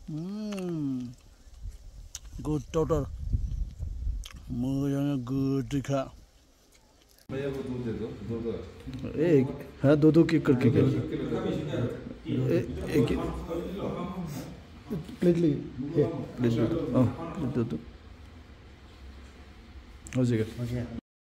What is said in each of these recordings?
Good total. Mujang good दिखा। भैया को दूध दे दो, दो। एक हाँ दो किक करके क्या? एक प्लेट ली। प्लेट दो। हो जाएगा।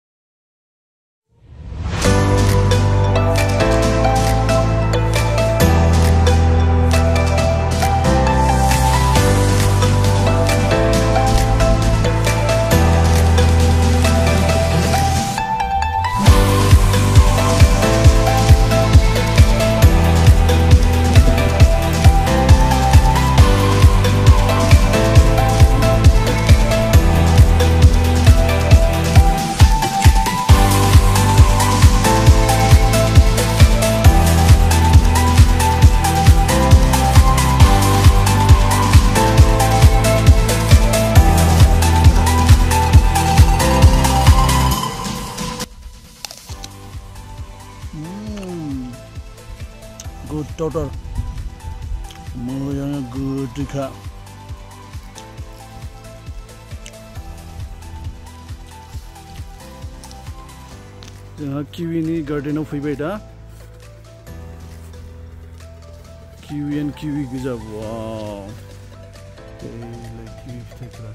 Good total. Mujang good दिखा। जोंहा किविनि गार्डेनाव फैबाय दा। किवि गोजा वाव। किवि फिथाइफोरा।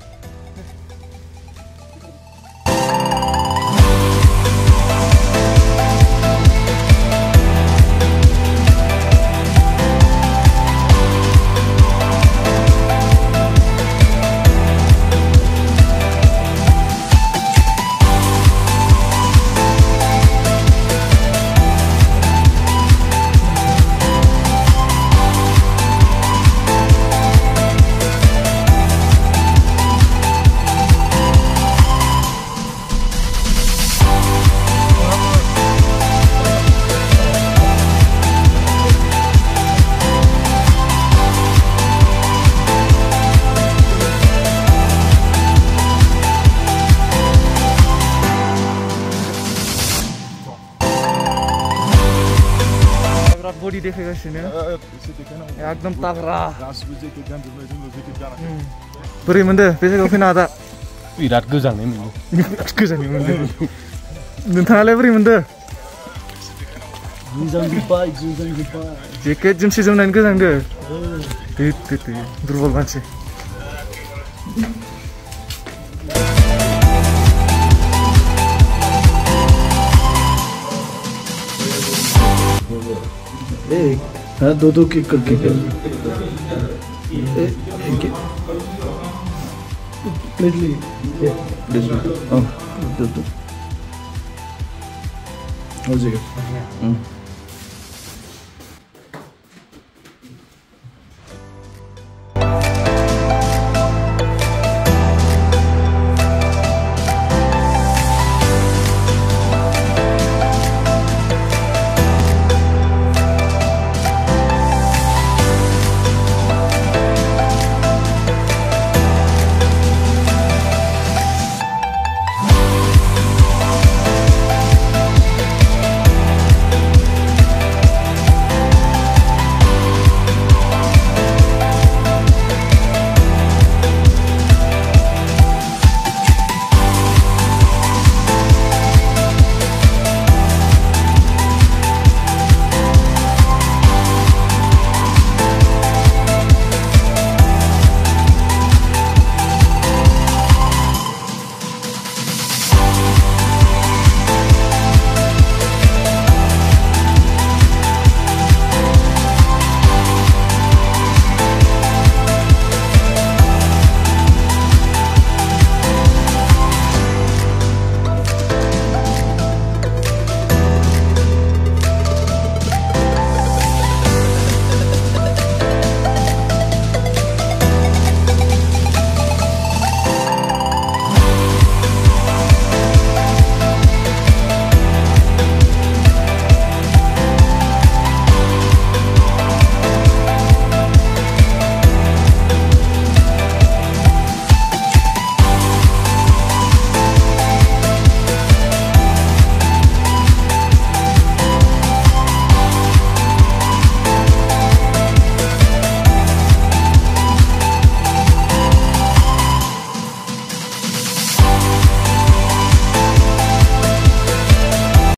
बडी देखाइगासिनो एकदम ताग्रा बोरै मोनदो बे जायगायाव फैना दा बिराद गोजांनाय मोनो नोंथाङालाय बोरै मोनदो गोजांजोब्बाय जेकेट जोमसे जोमनानै गोजांदो दुरबल मानसि एक हाँ दो किक करके क्या? एक प्लेट ली। प्लेट दो। हो जाएगा।